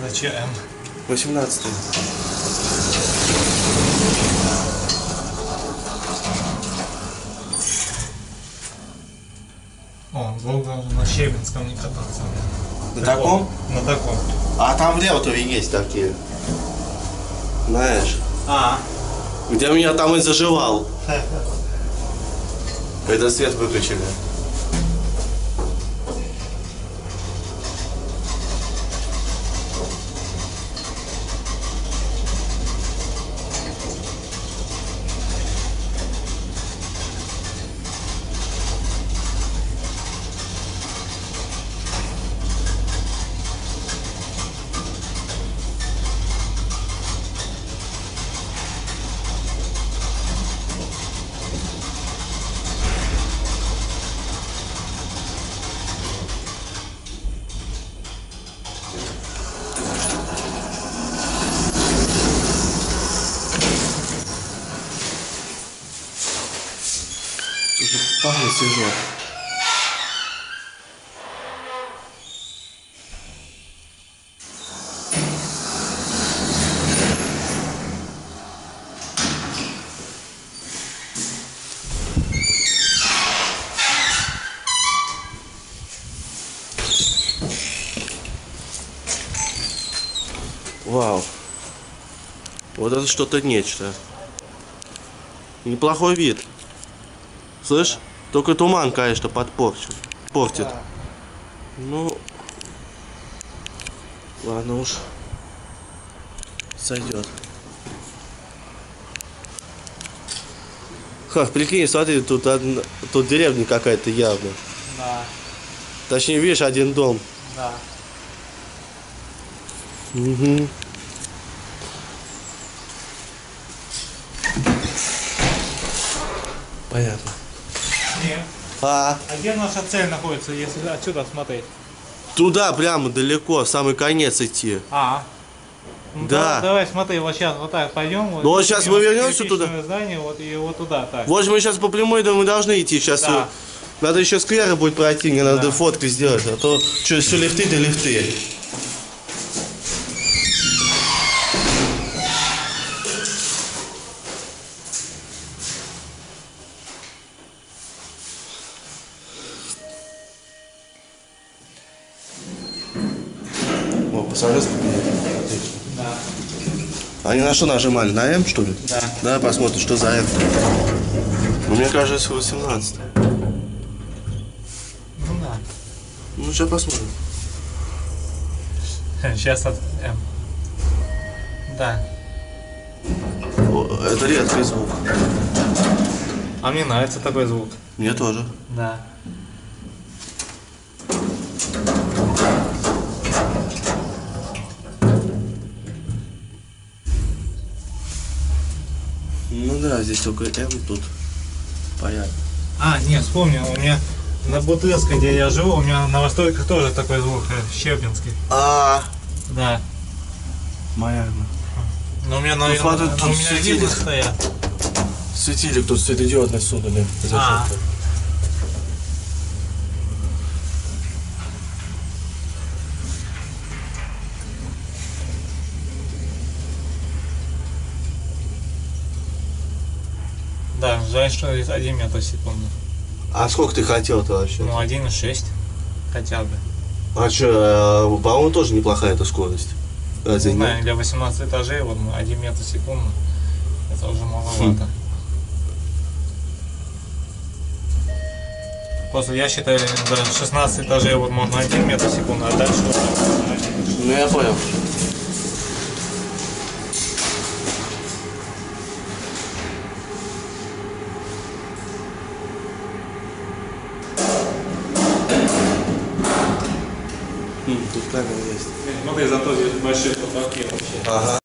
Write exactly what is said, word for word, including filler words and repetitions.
Это че М? восемнадцатый. О, долго на Щебинском не катался. На таком? На таком. А там в Реутове есть такие. Знаешь? А. Где меня там и заживал. Когда свет выключили. Слушай, пахнет свежо. Вау. Вот это что-то нечто. Неплохой вид. Слышь? Только туман, конечно, подпорчен. Портит. Да. Ну, ладно уж. Сойдет. Ха, прикинь, смотри, тут, одна, тут деревня какая-то явно. Да. Точнее, видишь, один дом. Да. Угу. Понятно. Нет. А, А где наша цель находится, если отсюда смотреть? туда прямо далеко, в самый конец идти. А. Ну, Да. да. Давай смотри, вот сейчас вот так пойдем. Вот, Ну, вот сейчас мы вернемся туда. Здание, вот, и вот туда, так. Вот же мы сейчас по прямой, да, мы должны идти. Сейчас Да. надо еще скверы будет пройти, мне надо Да. фотки сделать. А то что, все лифты да лифты. О, пассажирский билет. Отлично. Да. Они на что нажимали? На М, что ли? Да. Давай посмотрим, что за М. Ну, мне кажется, восемнадцать. Ну да. Ну, сейчас посмотрим. Сейчас от М. Да. О, это редкий звук. А мне нравится такой звук. Мне тоже. Да. Ну да, здесь только М, тут понятно. А, нет, вспомнил, у меня на Бутырской, где я живу, у меня на Востоках тоже такой звук, э, Щепинский. А, Да. понятно. Но у меня, на, Ну, смотри, на- тут у меня светильник. видно стоят. Светильник тут светодиодный сунули. А. Да, жаль, что один метр в секунду. А сколько ты хотел-то вообще? Ну, один и шесть хотя бы. А что, по-моему, тоже неплохая эта скорость. Разве Не нет? знаю, для восемнадцати этажей вот ну, один метр в секунду. Это уже маловато. Просто я считаю, до шестнадцати этажей вот можно один метр в секунду, а дальше вот, Ну, я понял. Хм, тут камера есть. смотри, зато здесь большие потолки вообще. Ага.